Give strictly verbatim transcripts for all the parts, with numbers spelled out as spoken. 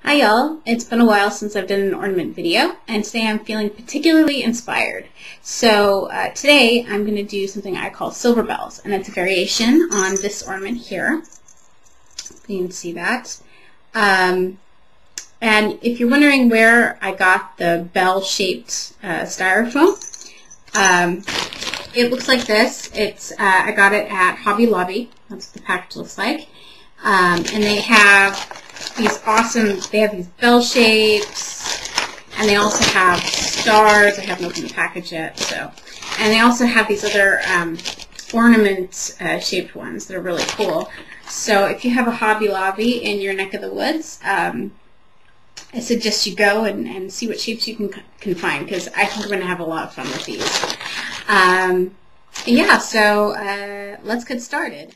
Hi y'all, it's been a while since I've done an ornament video, and today I'm feeling particularly inspired. So uh, today I'm going to do something I call silver bells, and it's a variation on this ornament here. You can see that. Um, and if you're wondering where I got the bell-shaped uh, styrofoam, um, it looks like this. It's uh, I got it at Hobby Lobby. That's what the package looks like. Um, and they have these awesome, they have these bell shapes, and they also have stars. I haven't opened the package yet, so. And they also have these other um, ornament uh, shaped ones that are really cool. So if you have a Hobby Lobby in your neck of the woods, um, I suggest you go and, and see what shapes you can, can find, because I think we're going to have a lot of fun with these. Um, yeah, so uh, let's get started.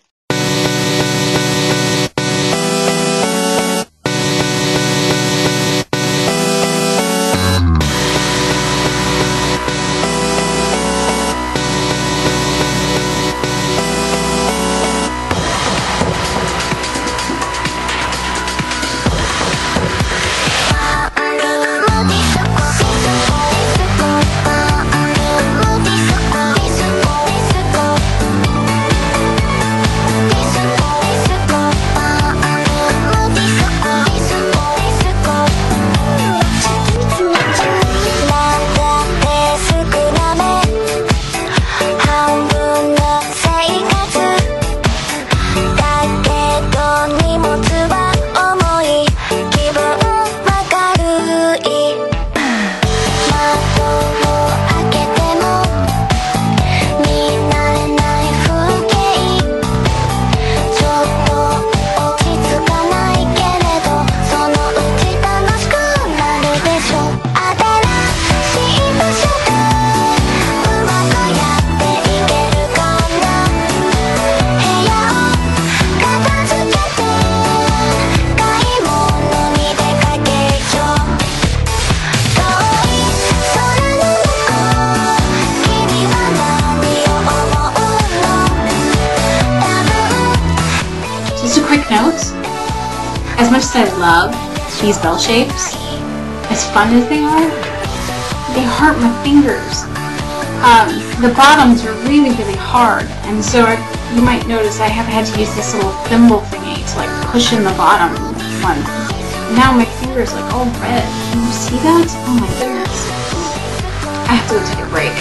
Notes. As much as I love these bell shapes, as fun as they are, they hurt my fingers. Um, the bottoms are really, really hard, and so I, you might notice I have had to use this little thimble thingy to like push in the bottom one. Now my fingers like all red. Can you see that? Oh my goodness. I have to go take a break.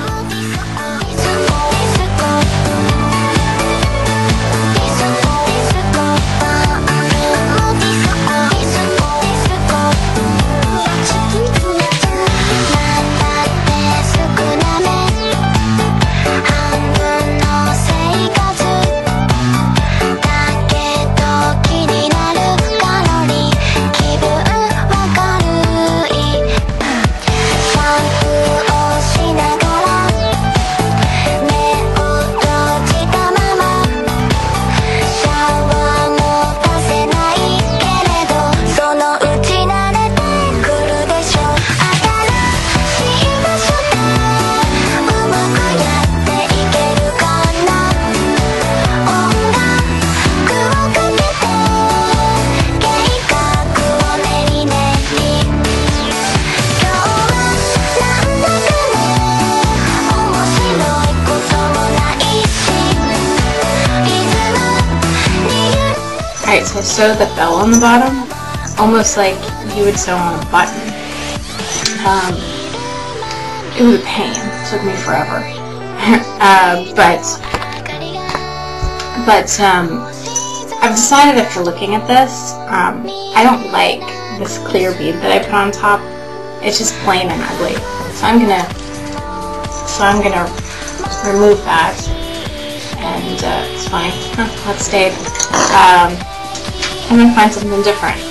Alright, so I sewed the bell on the bottom, almost like you would sew on a button. Um, it was a pain. It took me forever. uh, but, but um, I've decided after looking at this, um, I don't like this clear bead that I put on top. It's just plain and ugly. So I'm gonna, so I'm gonna remove that, and uh, it's fine. Huh, that stayed. Um, I'm going to find something different.